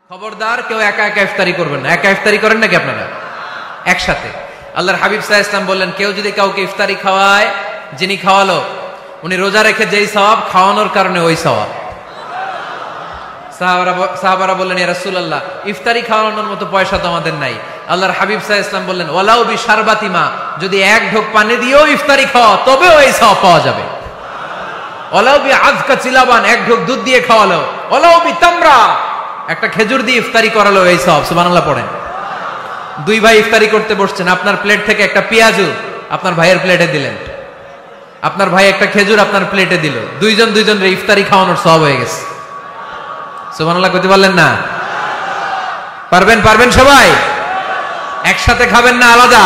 খবরদার কেউ একা একা ইফতারি করবেন না। একা ইফতারি করেন নাকি আপনারা? একসাথে। আল্লাহর হাবিব সাল্লাল্লাহু আলাইহি ওয়াসাল্লাম বললেন, কেউ যদি কাউকে ইফতারি খাওয়ায়, যিনি খাওয়ালো উনি রোজা রেখে যেই সওয়াব, খাওয়ানোর কারণে ওই সওয়াব। সাহাবারা বললেন, ইয়া রাসূলুল্লাহ, ইফতারি খাওয়ানোর মতো পয়সা তো আমাদের নাই। আল্লাহর হাবিব সাল্লাল্লাহু আলাইহি ওয়াসাল্লাম বললেন, ওয়ালাউ বিশারবাতি মা, যদি এক ঢোক পানি দিয়েও ইফতারি খাওয়া তবেও এই সওয়াব পাওয়া যাবে। ওয়ালাউ বিআযকা চিলাবান, এক ঢোক দুধ দিয়ে খাওয়ালো। ওয়ালাউ বিতামরা, একটা খেজুর দিয়ে ইফতারি করালো, এই সওয়াব। সুবহানাল্লাহ পড়েন। দুই ভাই ইফতারি করতে বসছেন, আপনার প্লেট থেকে একটা পেঁয়াজু আপনার ভাইয়ের প্লেটে দিলেন, আপনার ভাই একটা খেজুর আপনার প্লেটে দিল, দুইজনের ইফতারি খাওয়ানোর সওয়াব হয়ে গেছে। সুবহানাল্লাহ কইতে পারলেন না? পারবেন সবাই? একসাথে খাবেন না আলাদা?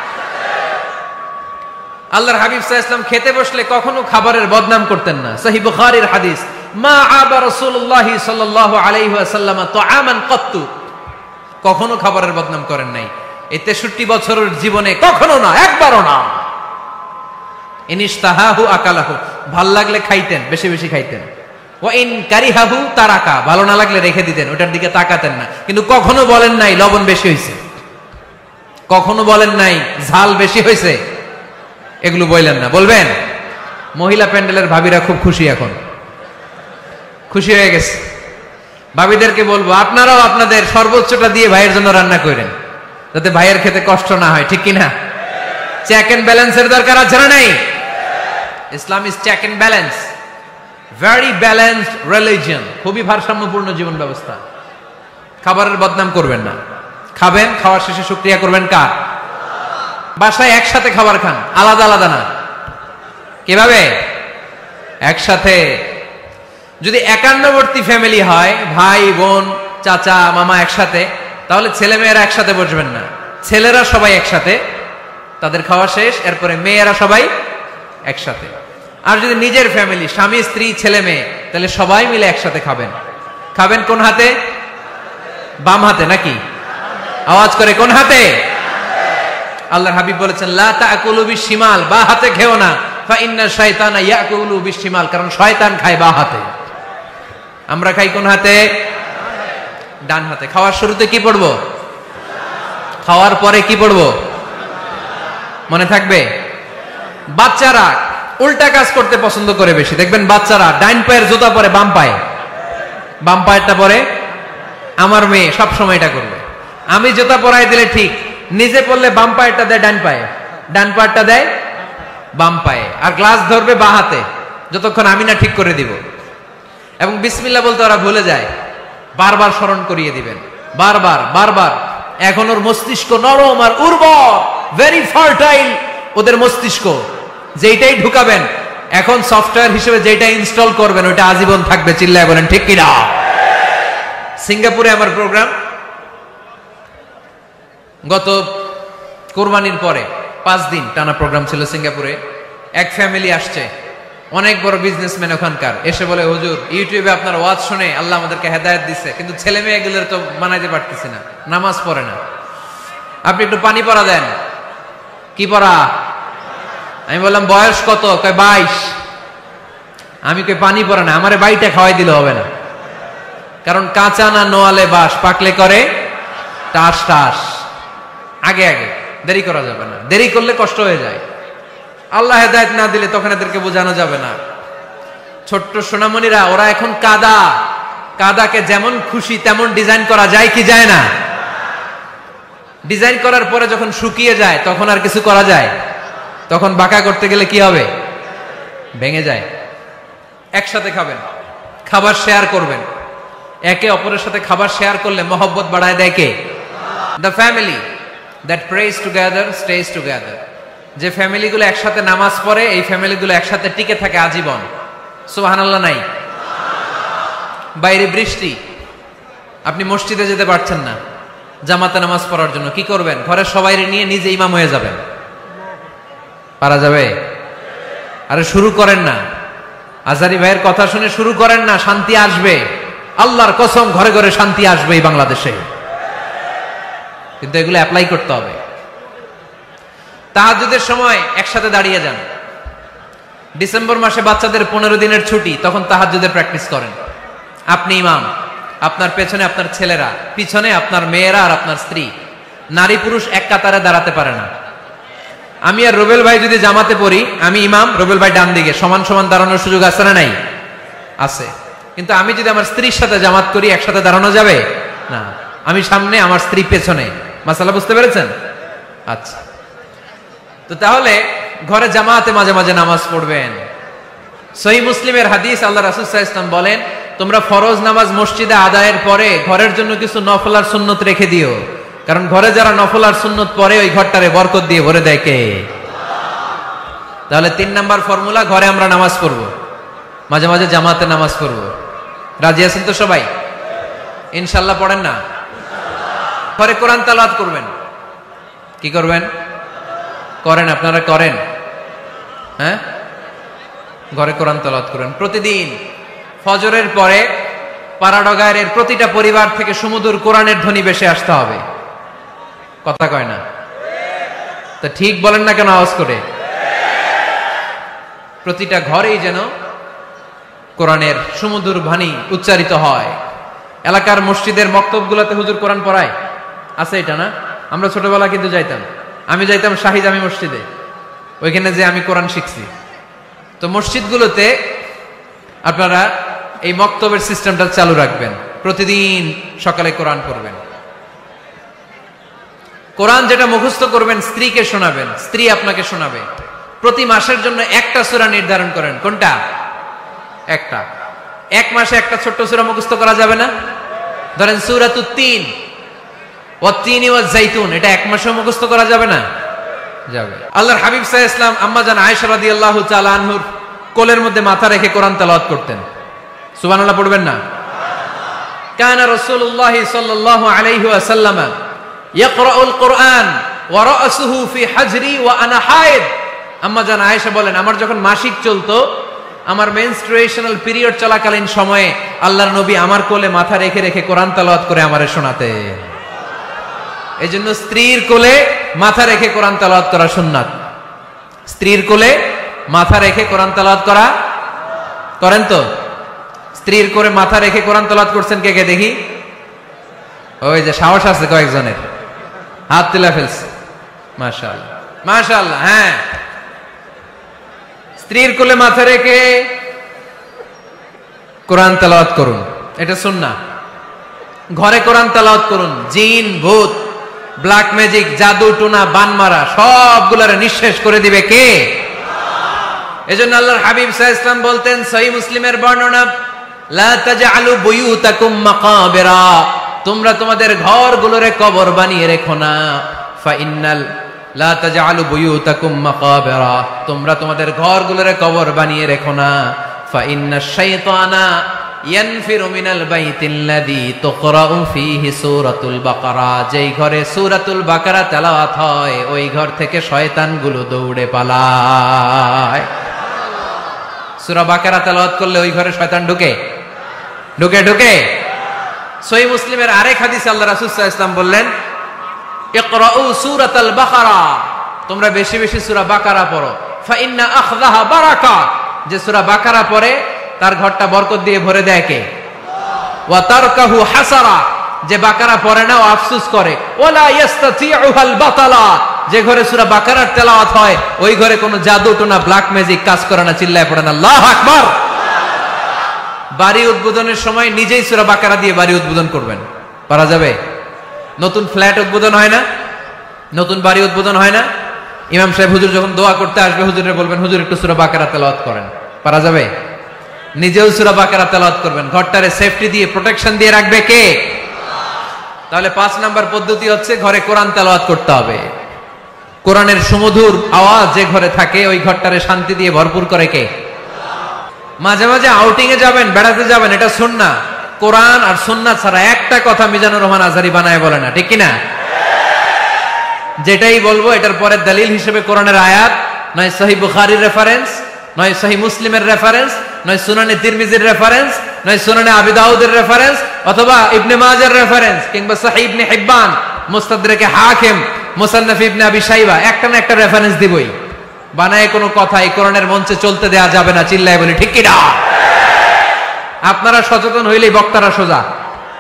আল্লাহর হাবিব সাল্লাল্লাহু আলাইহি ওয়াসাল্লাম খেতে বসলে কখনো খাবারের বদনাম করতেন না। সহিহ বুখারীর হাদিস, মা আবা রাসূলুল্লাহ সাল্লাল্লাহু আলাইহি ওয়াসাল্লাম তুআমান কাত্তু, কখনো খাবারের বদনাম করেন নাই। এই 63 বছরের জীবনে কখনো না, একবারও না। ইনিশতাহাহু আকালাহু, ভাল লাগলে খাইতেন, বেশি বেশি খাইতেন। ওয়া ইন কারিহাহু তারাকা, ভালো না লাগলে রেখে দিতেন, ওটার দিকে তাকাতেন না। কিন্তু কখনো বলেন নাই লবণ বেশি হয়েছে, কখনো বলেন নাই ঝাল বেশি হয়েছে, এগুলো বললেন না। বলবেন? মহিলা প্যান্ডেলের ভাবিরা খুব খুশি, এখন খুশি হয়ে গেছে। ভাবিদেরকে বলবো, আপনারাও আপনাদের সর্বোচ্চটা দিয়ে ভাইয়ের জন্য রান্না করেন, যাতে ভাইয়ের খেতে কষ্ট না হয়, ঠিক কিনা? চেক এন্ড ব্যালেন্সের দরকার আছে না নাই? Islam is check and balance, very balanced religion, খুবই ভারসাম্যপূর্ণ জীবন ব্যবস্থা। খাবারের বদনাম করবেন না। খাবেন, খাওয়ার শেষে শুকরিয়া করবেন কার? বাসায় একসাথে খাবার খান, আলাদা আলাদা না। কিভাবে? একসাথে। যদি একান্নবর্তী ফ্যামিলি হয়, ভাই বোন চাচা মামা একসাথে, তাহলে ছেলে মেয়েরা একসাথে বসবেন না। ছেলেরা সবাই একসাথে, তাদের খাওয়া শেষ, এরপরে মেয়েরা সবাই একসাথে। আর যদি নিজের ফ্যামিলি, স্বামী স্ত্রী ছেলে মেয়ে, তাহলে সবাই মিলে একসাথে খাবেন। খাবেন কোন হাতে? বাম হাতে নাকি? আওয়াজ করে কোন হাতে? আল্লাহর হাবিব বলেছেন, লা তাকুলু বিশিমাল, বা হাতে খেও না, ফা ইন্না শাইতানা ইয়াকুলু বিশিমাল, কারণ শয়তান খায় বা হাতে। আমরা খাই কোন হাতে? ডান হাতে। খাওয়ার শুরুতে কি পড়বো? খাওয়ার পরে কি পড়বো? মনে থাকবে? বাচ্চারা উল্টা কাজ করতে পছন্দ করে বেশি। দেখবেন বাচ্চারা ডাইন পায়ের জুতা পরে বাম পায়ে, বাম পায়েরটা পরে। আমার মেয়ে সব সময় এটা করবে। আমি জুতা পরাই দিলে ঠিক, নিজে পড়লে বাম পায়েরটা দেয় ডান পায়ে, ডান পায়েরটা দেয় বাম পায়ে, আর গ্লাস ধরবে বাঁ হাতে, যতক্ষণ আমি না ঠিক করে দিব। এবং বিসমিল্লাহ বলতে ওরা ভুলে যায়, বারবার স্মরণ করিয়ে দিবেন, বারবার। এখন ওর মস্তিষ্ক নরম আর উর্বর, ভেরি ফার্টাইল ওদের মস্তিষ্ক। যেইটাই ঢুকাবেন, এখন সফটওয়্যার হিসেবে যেটা ইনস্টল করবেন ওটা আজীবন থাকবে। চিল্লায় বলেন ঠিক কিনা? সিঙ্গাপুরে আমার প্রোগ্রাম, গত কোরবানির পরে 5 দিন টানা প্রোগ্রাম ছিল সিঙ্গাপুরে। এক ফ্যামিলি আসছে, অনেক বড় বিজনেসম্যান ওখানকার, এসে বলে, হুজুর ইউটিউবে আপনার ওয়াজ শুনে আল্লাহ আমাদেরকে হেদায়েত দিচ্ছে, কিন্তু ছেলে মেয়েগুলোর তো মানাইতে পারতেছি না, নামাজ পড়ে না, আপনি একটু পানি পড়া দেন। কি পড়া? আমি বললাম বয়স কত? কয় 22। আমি কই পানি পড়ে না, আমারে বাইটা খাওয়াই দিলে হবে না, কারণ কাঁচা না নোয়ালে বাস, পাকলে করে টাস টাস। আগে দেরি করা যাবে না, দেরি করলে কষ্ট হয়ে যায়। আল্লাহ হেদায়েত না দিলে তখন এদেরকে বোঝানো যাবে না। ছোট্ট সোনামণিরা, ওরা এখন কাদাকে যেমন খুশি তেমন ডিজাইন করা যায় কি যায় না? ডিজাইন করার পরে যখন শুকিয়ে যায় তখন আর কিছু করা যায়? তখন বাঁকা করতে গেলে কি হবে? ভেঙে যায়। একসাথে খাবেন, খাবার শেয়ার করবেন। একে অপরের সাথে খাবার শেয়ার করলে মহব্বত বাড়ায় দেয় কে? The family that prays together stays together. যে ফ্যামিলিগুলো একসাথে নামাজ পড়ে, এই ফ্যামিলিগুলো একসাথে টিকে থাকে আজীবন। সুবহানাল্লাহ নাই? বাইরে বৃষ্টি, আপনি মসজিদে যেতে পারছেন না জামাতে নামাজ পড়ার জন্য, কি করবেন? ঘরের সবাইরে নিয়ে নিজে ইমাম হয়ে যাবেন। পারা যাবে? আরে শুরু করেন না, আজারি ভাইয়ের কথা শুনে শুরু করেন না, শান্তি আসবে। আল্লাহর কসম, ঘরে ঘরে শান্তি আসবে এই বাংলাদেশে, কিন্তু এগুলো অ্যাপ্লাই করতে হবে। তাহাজ্জুদের সময় একসাথে দাঁড়িয়ে যান। ডিসেম্বর মাসে বাচ্চাদের 15 দিনের ছুটি, তখন তাহাজ্জুদের প্র্যাকটিস করেন। আপনি ইমাম, আপনার পেছনে আপনার ছেলেরা, পিছনে আপনার মেয়েরা আর আপনার স্ত্রী। নারী পুরুষ এক কাতারে দাঁড়াতে পারে না। আমি আর রুবেল ভাই যদি জামাতে পড়ি, আমি ইমাম, রুবেল ভাই ডান দিকে, সমান সমান দাঁড়ানোর সুযোগ আছে না নাই? আছে। কিন্তু আমি যদি আমার স্ত্রীর সাথে জামাত করি, একসাথে দাঁড়ানো যাবে না। আমি সামনে, আমার স্ত্রী পেছনে। মাসালা বুঝতে পেরেছেন? আচ্ছা, তো তাহলে ঘরে জামাতে মাঝে মাঝে নামাজ পড়বেন। সহিহ মুসলিমের হাদিস, আল্লাহ রাসূল সাল্লাল্লাহু আলাইহি ওয়াসাল্লাম বলেন, তোমরা ফরজ নামাজ মসজিদে আদায়ের পরে ঘরের জন্য কিছু নফল আর সুন্নত রেখে দিও, কারণ ঘরে যারা নফল আর সুন্নত পড়ে ওই ঘরটারে বরকত দিয়ে ভরে দেয় কে? তাহলে 3 নাম্বার ফর্মুলা, ঘরে আমরা নামাজ পড়বো, মাঝে মাঝে জামাতে নামাজ পড়বো। রাজি আছেন তো সবাই? ইনশাআল্লাহ পড়েন না? ঘরে কোরআন তেলাওয়াত করবেন। কি করবেন? করেন, আপনারা করেন? হ্যাঁ, ঘরে কোরআন তেলাওয়াত করেন প্রতিদিন। ফজরের পরে পাড়াডগায়ের প্রতিটা পরিবার থেকে সুমধুর কোরআনের ধ্বনি ভেসে আসতে হবে। কথা কয় না? তা ঠিক বলেন না কেন আওয়াজ করে? প্রতিটা ঘরেই যেন কোরআনের সুমধুর বাণী উচ্চারিত হয়। এলাকার মসজিদের মক্তবগুলোতে হুজুর কোরআন পড়ায়, আছে এটা না? আমরা ছোটবেলা কিন্তু যাইতাম, আমি যাইতাম শাহী জামি মসজিদে, ওইখানে যে আমি কোরআন শিখছি। তো মসজিদগুলোতে আপনারা এই মক্তবের সিস্টেমটা চালু রাখবেন, প্রতিদিন সকালে কোরআন পড়বেন। কোরআন যেটা মুখস্থ করবেন স্ত্রীকে শোনাবেন, স্ত্রী আপনাকে শোনাবে। প্রতি মাসের জন্য একটা সূরা নির্ধারণ করেন। কোনটা? একটা। এক মাসে একটা ছোট্ট সূরা মুখস্থ করা যাবে না? ধরেন সূরাতুত তিন, ওয়াত-তিনি ওয়াজ-জাইতুন, এটা এক মাসে মুখস্থ করা যাবে না? যাবে। আল্লাহর হাবিব সাল্লাল্লাহু আলাইহি ওয়াসাল্লাম আম্মা জান আয়েশা রাদিয়াল্লাহু তাআলা আনহুর কোলের মধ্যে মাথা রেখে কোরআন তেলাওয়াত করতেন। সুবহানাল্লাহ পড়বেন না? কানা রাসূলুল্লাহ সাল্লাল্লাহু আলাইহি ওয়াসাল্লাম ইয়াকরাউল কুরআন ওয়া রাসুহু ফি হাজরি ওয়া আনা হায়েদ। আম্মা জান আয়েশা বলেন, আমার যখন মাসিক চলতো, আমার মেনস্ট্রুয়েশনাল পিরিয়ড চলাকালীন সময়ে আল্লাহর নবী আমার কোলে মাথা রেখে রেখে কোরআন তেলাওয়াত করে আমারে শোনাতেন। এজন্য স্ত্রীর কোলে মাথা রেখে কোরআন তেলাওয়াত করা সুন্নাত। স্ত্রীর কোলে মাথা রেখে কোরআন তেলাওয়াত করা করেন তো? স্ত্রীর কোলে মাথা রেখে কোরআন তেলাওয়াত করছেন কে কে দেখি? ওই যে সাহস আছে কয়েকজনের, হাত তুলে ফেলছে। মাশাআল্লাহ, মাশাআল্লাহ। হ্যাঁ, স্ত্রীর কোলে মাথা রেখে কোরআন তেলাওয়াত করুন, এটা সুন্নাহ। ঘরে কোরআন তেলাওয়াত করুন। জিন, ভূত, ব্ল্যাক ম্যাজিক, জাদু টোনা, বানমারা সবগুলারে নিঃশেষ করে দিবে কে? এজন্য আল্লাহর হাবিব সাল্লাল্লাহু আলাইহি ওয়াসাল্লাম বলতেন, সহিহ মুসলিমের বর্ণনা, লা তাজআলু বুয়ুতাকুম মাকাবিরা, তোমরা তোমাদের ঘরগুলোরে কবর বানিয়ে রেখো না। ফা ইন্নাল লা তাজআলু বুয়ুতাকুম মাকাবিরা, তোমরা তোমাদের ঘরগুলোরে কবর বানিয়ে রেখো না। ফা ইন্নাশ শাইতানা ইয়ানফিরু মিনাল বাইতিল্লাযী তুকরাউ ফীহি সূরাতুল বাকারা, যেই ঘরে সূরাতুল বাকারা তেলাওয়াত হয় ওই ঘর থেকে শয়তানগুলো দৌড়ে পালায়। সূরা বাকারা তেলাওয়াত করলে ওই ঘরে শয়তান ঢুকে ঢুকে ঢুকে। সহিহ মুসলিমের আরেক হাদিসে আল্লাহ রাসূল সাল্লাল্লাহু আলাইহি ওয়াসাল্লাম বললেন, ইকরাউ সূরাতাল বাকারা, তোমরা বেশি বেশি সূরা বাকারা পড়ো। ফা ইন্না আখযাহা বারাকা, যে সূরা বাকারা পড়ে তার ঘরটা বরকত দিয়ে ভরে দেয় কে? ওয়া তারকাহু হাসারা, যে বাকারা পড়ে না ও আফসোস করে। ওয়ালা ইস্তাতিউহাল বাতালা, যে ঘরে সূরা বাকারার তেলাওয়াত হয় ওই ঘরে কোনো জাদু টোনা, ব্ল্যাক ম্যাজিক কাজ করে না। চিল্লায় পড়েন আল্লাহু আকবার। বাড়ি উদ্বোধনের সময় নিজেই সূরা বাকারা দিয়ে বাড়ি উদ্বোধন করবেন, পারা যাবে? নতুন ফ্ল্যাট উদ্বোধন হয় না, নতুন বাড়ি উদ্বোধন হয় না, ইমাম সাহেব হুজুর যখন দোয়া করতে আসবে হুজুরে বলবেন, হুজুর একটু সূরা বাকারা তেলাওয়াত করেন, পারা যাবে? নিজেও সূরা বাকারা তেলাওয়াত করবেন। ঘরটারে সেফটি দিয়ে, প্রোটেকশন দিয়ে রাখবে কে? তাহলে 5 নাম্বার পদ্ধতি হচ্ছে ঘরে কোরআন তেলাওয়াত করতে হবে। কোরআনের সুমধুর আওয়াজ যে ঘরে থাকে ওই ঘরটারে শান্তি দিয়ে ভরপুর করে কে? মাঝে মাঝে আউটিং এ যাবেন, বেড়াতে যাবেন, এটা সুন্নাহ। কোরআন আর সুন্নাহ ছাড়া একটা কথা মিজানুর রহমান আজহারী বানায় বলে না, ঠিক কিনা? যেটাই বলবো এটার পরে দলিল হিসেবে কোরআনের আয়াত, নয় সহিহ বুখারীর রেফারেন্স, নয় সহিহ মুসলিমের রেফারেন্স, নয় সুনানে তিরমিজির রেফারেন্স, নয় সুনানে আবি দাউদের রেফারেন্স, অথবা ইবনে মাজার রেফারেন্স, কিংবা সহিহ ইবনে হিব্বান, মুস্তাদরাকে হাকিম, মুসান্নাফ ইবনে আবি শাইবা, একটা না একটা রেফারেন্স দিবই। বানায় কোনো কথা এই কোরআনের মঞ্চে চলতে দেয়া যাবে না। চিল্লায় বলি ঠিক কিনা? আপনারা সচেতন হইলেই বক্তারা সোজা।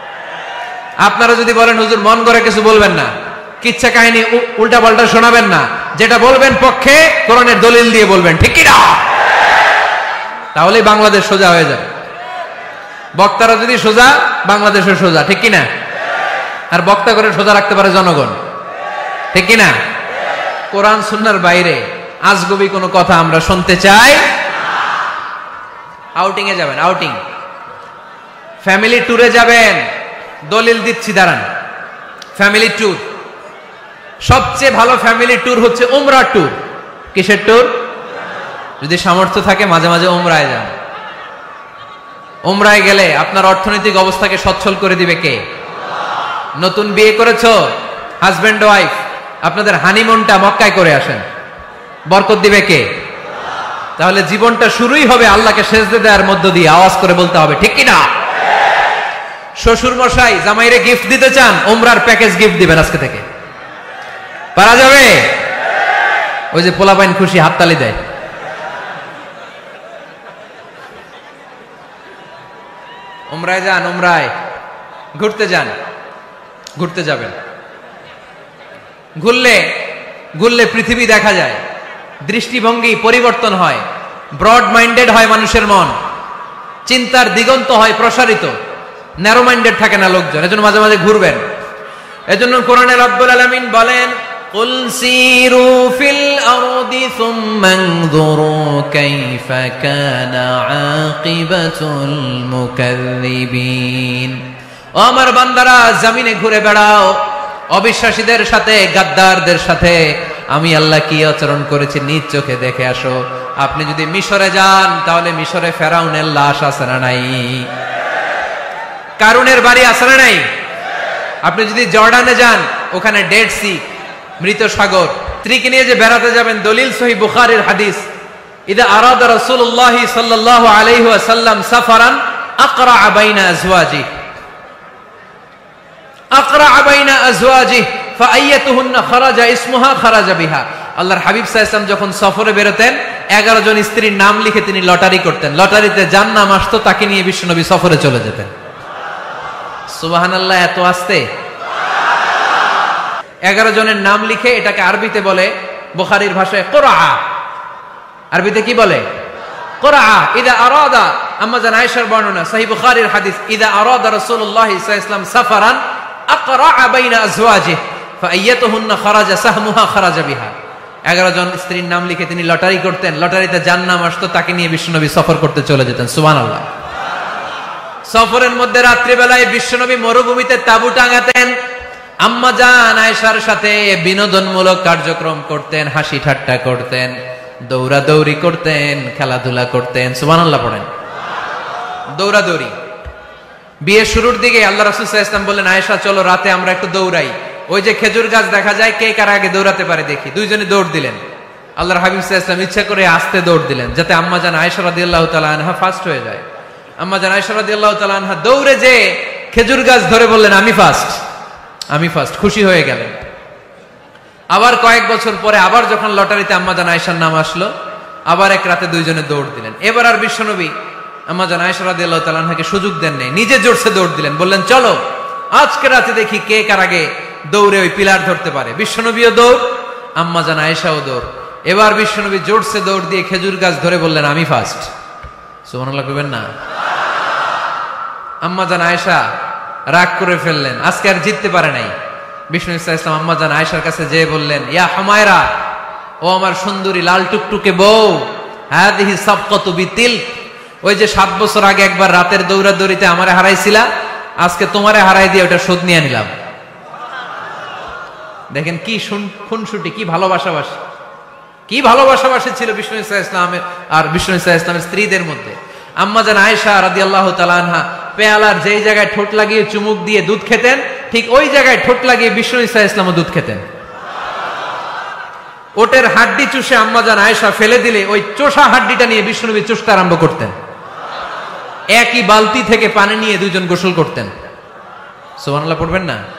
আপনারা যদি বলেন হুজুর মন করে কিছু বলবেন না, কিচ্ছা কাহিনী উল্টা পাল্টা শোনাবেন না, যেটা বলবেন পক্ষে কোরআনের দলিল দিয়ে বলবেন, ঠিক কি না? তাহলেই বাংলাদেশ সোজা হয়ে যাবে। বক্তারা যদি সোজা, বাংলাদেশের সোজা, ঠিক কি না? আর বক্তা করে সোজা রাখতে পারে জনগণ, ঠিক কি না? কোরআন সুন্নাহর বাইরে আজগবি কোনো কথা আমরা শুনতে চাই। আউটিং এ যাবেন, আউটিং, ফ্যামিলি ট্যুরে যাবেন, দলিল দিচ্ছি দাঁড়ান। ফ্যামিলি ট্যুর, সবচেয়ে ভালো ফ্যামিলি ট্যুর হচ্ছে উমরা ট্যুর। কিসের ট্যুর? যদি সামর্থ্য থাকে মাঝে মাঝে উমরায় যান। উমরায় গেলে আপনার অর্থনৈতিক অবস্থাকে সচ্ছল করে দিবে কে? নতুন বিয়ে করেছো, হাজবেন্ড ওয়াইফ, আপনাদের হানিমুনটা মক্কায় করে আসেন, বরকত দিবে কে? তাহলে জীবনটা শুরুই হবে আল্লাহকে সেজদা দেওয়ার মধ্য দিয়ে। আওয়াজ করে বলতে হবে, ঠিক কি না? শ্বশুর মশাই জামাইরে গিফট দিতে চান, উমরার প্যাকেজ গিফট দিবেন আজকে থেকে। পারা যাবে? ওই যে পোলাপাইন খুশি হাততালি দেয়। উমরায় যান, উমরায় ঘুরতে যান, ঘুরতে যাবেন। ঘুরলে পৃথিবী দেখা যায়, দৃষ্টিভঙ্গি পরিবর্তন হয়, ব্রড মাইন্ডেড হয় মানুষের মন, চিন্তার দিগন্ত হয় প্রসারিত, ন্যারো মাইন্ডেড থাকে না লোকজন। এজন্য মাঝে মাঝে ঘুরবেন। এজন্য কোরআনে রব্বুল আলামিন বলেন, কুল সিরু ফিল আরদি সুম্মা আনযুরু কাইফা কানা আকিবাতুল মুকাজ্জিবিন। ও আমার বান্দারা, জমিনে ঘুরে বেড়াও, অবিশ্বাসীদের সাথে, গাদ্দারদের সাথে আমি আল্লাহ কি আচরণ করেছি নিজ চোখে দেখে আসো। আপনি যদি মিশরে যান, তাহলে মিশরে ফেরাউনের লাশ আছে না নাই? কারুনের বাড়ি আছে না নাই? আপনি যদি জর্ডানে যান, ওখানে ডেড সি, মৃত সাগর। স্ত্রীকে নিয়ে যে বেড়াতে যাবেন, দলিল সহিহ বুখারীর হাদিস, ইদা আরাদা রাসূলুল্লাহ সাল্লাল্লাহু আলাইহি ওয়াসাল্লাম সাফারান আকরা বাইনা আজওয়াজি, আকরা বাইনা আজওয়াজি ফাআইয়াতুহুন্না খারাজা ইসমুহা খারাজা বিহা। আল্লাহর হাবিব সাল্লাল্লাহু আলাইহি ওয়াসাল্লাম যখন সফরে বেরোতেন, 11 জন স্ত্রীর নাম লিখে তিনি লটারি করতেন। লটারিতে যার নাম আসতো তাকে নিয়ে বিশ্বনবী সফরে চলে যেতেন। সুবহানাল্লাহ, এত আসতে 11 জনের নাম লিখে, এটাকে আরবিতে বলে, বুখারীর ভাষায় কুরআ। আরবিতে কি বলে? কুরআ। ইদা আরাদা, আম্মা জান আয়েশার বর্ণনা, সহিহ বুখারীর হাদিস, ইদা আরাদা রাসূলুল্লাহ সাল্লাল্লাহু আলাইহি ওয়াসাল্লাম সাফারান আকরা বাইনা আজওয়াজিহি ফাআইয়াতুহুন্না খারাজা সাহমুহা খারাজা বিহা। 11 জন স্ত্রীর নাম লিখে তিনি লটারি করতেন। লটারিতে যার নাম আসতো তাকে নিয়ে বিশ্বনবী সফর করতে চলে যেতেন। সুবহানাল্লাহ। সফরের মধ্যে রাত্রিবেলায় বিশ্বনবী মরুভূমিতে তাঁবু টাঙাতেন। আম্মা জান আয়েশার সাথে বিনোদনমূলক কার্যক্রম করতেন, হাসি ঠাট্টা করতেন, দৌড়াদৌড়ি করতেন, খেলাধুলা করতেন। সুবহানাল্লাহ পড়েন। দৌড়াদৌড়ি। বিয়ে শুরুর দিকে আল্লাহ রাসূল সাল্লাল্লাহু আলাইহি ওয়াসাল্লাম বললেন, আয়েশা চলো রাতে আমরা একটু দৌড়াই, ওই যে খেজুর গাছ দেখা যায়, কে কার আগে দৌড়াতে পারে দেখি। দুইজনে দৌড় দিলেন। আল্লাহর হাবিব সাল্লাল্লাহু আলাইহি ওয়াসাল্লাম ইচ্ছা করে আস্তে দৌড় দিলেন, যাতে আম্মা জান আয়েশা রাদিয়াল্লাহু তাআলা আনহা ফার্স্ট হয়ে যায়। আম্মা জান আয়েশা রাদিয়াল্লাহু তাআলা আনহা দৌড়ে যে খেজুর গাছ ধরে বললেন, আমি ফার্স্ট, আমি ফার্স্ট, খুশি হয়ে গেলেন। আবার কয়েক বছর পরে আবার যখন লটারিতে আম্মা জান আয়েশার নাম আসলো, আবার এক রাতে দুইজনে দৌড় দিলেন। এবার আর বিশ্বনবী আম্মা জান আয়েশা রাদিয়াল্লাহু তাআলা আনহাকে সুযোগ দেন নাই, নিজে জোরসে দৌড় দিলেন। বললেন, চলো আজকে রাতে দেখি কে কার আগে দৌড়ে ওই পিলার ধরতে পারে। বিশ্বনবীও দৌড়, আম্মা জান আয়েশাও দৌড়। এবার বিশ্বনবী জোরসে দৌড় দিয়ে খেজুর গাছ ধরে বললেন, আমি ফার্স্ট। সুবহানাল্লাহ কইবেন না? আম্মা জান আয়েশা রাগ করে ফেললেন, আজকে আর জিততে পারে নাই। বিষ্ণু সাল্লাল্লাহু আলাইহি ওয়াসাল্লাম আম্মা জান আয়েশার কাছে যেয়ে বললেন, ইয়া হুমায়রা, ও আমার সুন্দরী লাল টুকটুকে বউ, হাদিহি সাবকাতু বিতিল, ওই যে 7 বছর আগে একবার রাতের দৌড়াদৌড়িতে আমারে হারাইছিলা, আজকে তোমারে হারাই দিয়ে ওটা শোধ নিয়ে নিলাম। দেখেন কি খুনসুটি, কি ভালোবাসাবাসি, কি ভালোবাসাবাসি ছিল বিষ্ণু সাল্লাল্লাহু আলাইহি ওয়াসাল্লামের আর বিষ্ণু সাল্লাল্লাহু আলাইহি ওয়াসাল্লামের স্ত্রীদের মধ্যে। আম্মা জান আয়েশা রাদিয়াল্লাহু তাআলা আনহা পেয়ালার যেই জায়গায় ঠোঁট লাগিয়ে চুমুক দিয়ে দুধ খেতেন, ঠিক ওই জায়গায় ঠোঁট লাগিয়ে বিষ্ণু সাল্লাল্লাহু আলাইহি ওয়াসাল্লামও দুধ খেতেন। ওটের হাড্ডি চুষে আম্মা জান আয়েশা ফেলে দিলে ওই চোষা হাড্ডিটা নিয়ে বিষ্ণুনবী চুষতে আরম্ভ করতেন। একই বালতি থেকে পানি নিয়ে দুইজন গোসল করতেন। সুবহানাল্লাহ পড়বেন না?